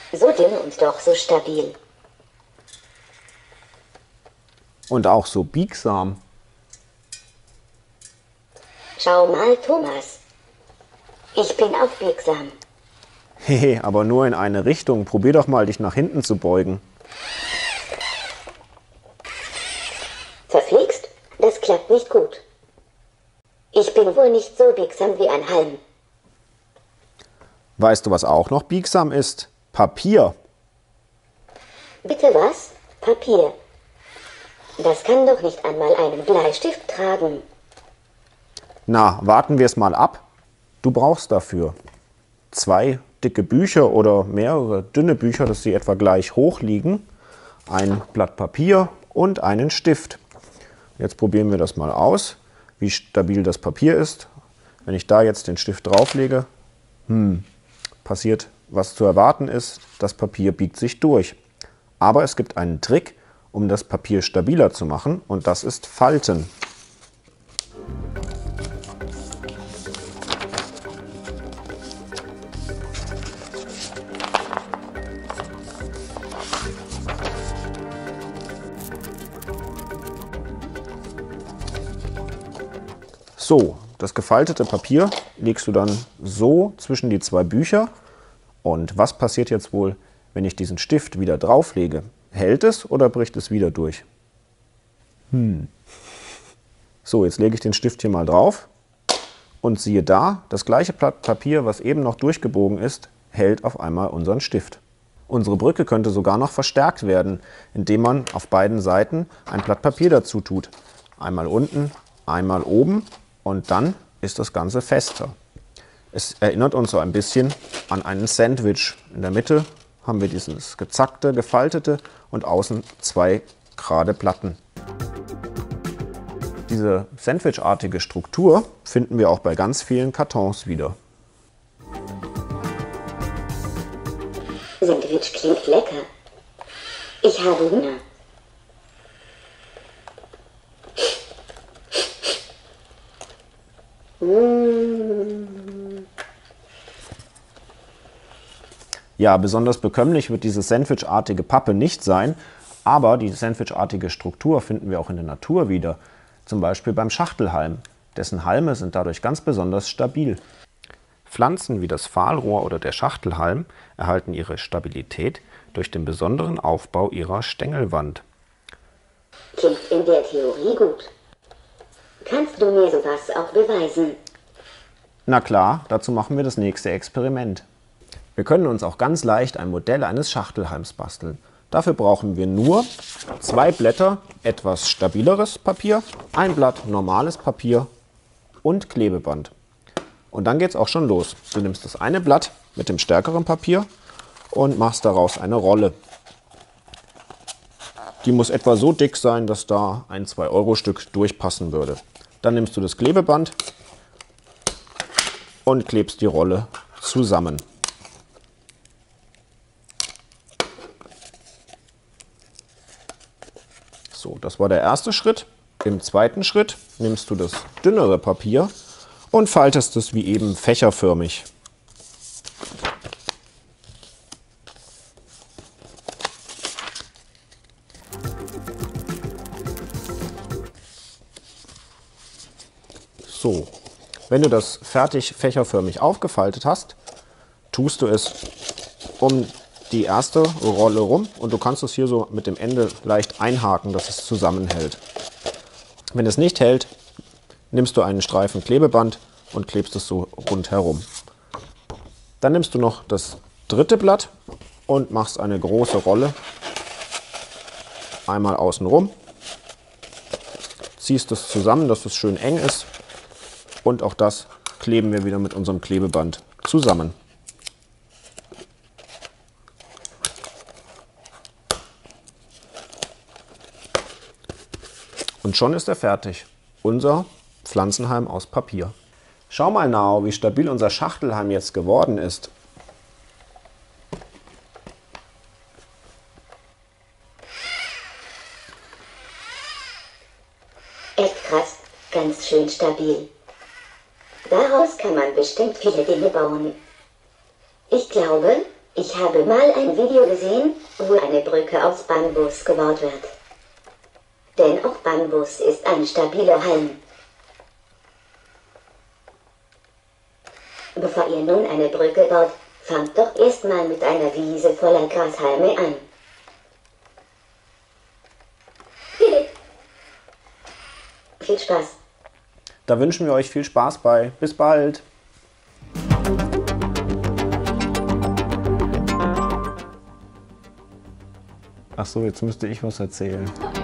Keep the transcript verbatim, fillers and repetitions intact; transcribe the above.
So dünn und doch so stabil. Und auch so biegsam. Schau mal, Thomas. Ich bin auch biegsam. Hehe, aber nur in eine Richtung. Probier doch mal, dich nach hinten zu beugen. Verflixt, das klappt nicht gut. Ich bin wohl nicht so biegsam wie ein Halm. Weißt du, was auch noch biegsam ist? Papier. Bitte was? Papier. Das kann doch nicht einmal einen Bleistift tragen. Na, warten wir es mal ab. Du brauchst dafür zwei dicke Bücher oder mehrere dünne Bücher, dass sie etwa gleich hoch liegen, ein Blatt Papier und einen Stift. Jetzt probieren wir das mal aus, wie stabil das Papier ist. Wenn ich da jetzt den Stift drauflege, hm, passiert, was zu erwarten ist, das Papier biegt sich durch. Aber es gibt einen Trick, um das Papier stabiler zu machen, und das ist Falten. So, das gefaltete Papier legst du dann so zwischen die zwei Bücher. Und was passiert jetzt wohl, wenn ich diesen Stift wieder drauflege? Hält es oder bricht es wieder durch? Hm. So, jetzt lege ich den Stift hier mal drauf und siehe da, das gleiche Blatt Papier, was eben noch durchgebogen ist, hält auf einmal unseren Stift. Unsere Brücke könnte sogar noch verstärkt werden, indem man auf beiden Seiten ein Blatt Papier dazu tut. Einmal unten, einmal oben. Und dann ist das Ganze fester. Es erinnert uns so ein bisschen an einen Sandwich. In der Mitte haben wir dieses gezackte, gefaltete und außen zwei gerade Platten. Diese sandwichartige Struktur finden wir auch bei ganz vielen Kartons wieder. Sandwich klingt lecker. Ich habe Hunger. Ja, besonders bekömmlich wird diese sandwichartige Pappe nicht sein, aber die sandwichartige Struktur finden wir auch in der Natur wieder, zum Beispiel beim Schachtelhalm. Dessen Halme sind dadurch ganz besonders stabil. Pflanzen wie das Pfahlrohr oder der Schachtelhalm erhalten ihre Stabilität durch den besonderen Aufbau ihrer Stängelwand. Klingt in der Theorie gut. Kannst du mir sowas auch beweisen? Na klar, dazu machen wir das nächste Experiment. Wir können uns auch ganz leicht ein Modell eines Schachtelhalms basteln. Dafür brauchen wir nur zwei Blätter etwas stabileres Papier, ein Blatt normales Papier und Klebeband. Und dann geht es auch schon los. Du nimmst das eine Blatt mit dem stärkeren Papier und machst daraus eine Rolle. Die muss etwa so dick sein, dass da ein zwei Euro Stück durchpassen würde. Dann nimmst du das Klebeband und klebst die Rolle zusammen. So, das war der erste Schritt. Im zweiten Schritt nimmst du das dünnere Papier und faltest es wie eben fächerförmig. So, wenn du das fertig fächerförmig aufgefaltet hast, tust du es um die erste Rolle rum und du kannst es hier so mit dem Ende leicht einhaken, dass es zusammenhält. Wenn es nicht hält, nimmst du einen Streifen Klebeband und klebst es so rundherum. Dann nimmst du noch das dritte Blatt und machst eine große Rolle einmal außen rum, ziehst es zusammen, dass es schön eng ist, und auch das kleben wir wieder mit unserem Klebeband zusammen. Und schon ist er fertig, unser Pflanzenhalm aus Papier. Schau mal, Nao, wie stabil unser Schachtelhalm jetzt geworden ist. Echt krass, ganz schön stabil. Daraus kann man bestimmt viele Dinge bauen. Ich glaube, Ich habe mal ein Video gesehen, wo eine Brücke aus Bambus gebaut wird. Denn auch Bambus ist ein stabiler Halm. Bevor ihr nun eine Brücke baut, fangt doch erstmal mit einer Wiese voller Grashalme an. Viel Spaß! Da wünschen wir euch viel Spaß bei. Bis bald! Ach so, jetzt müsste ich was erzählen.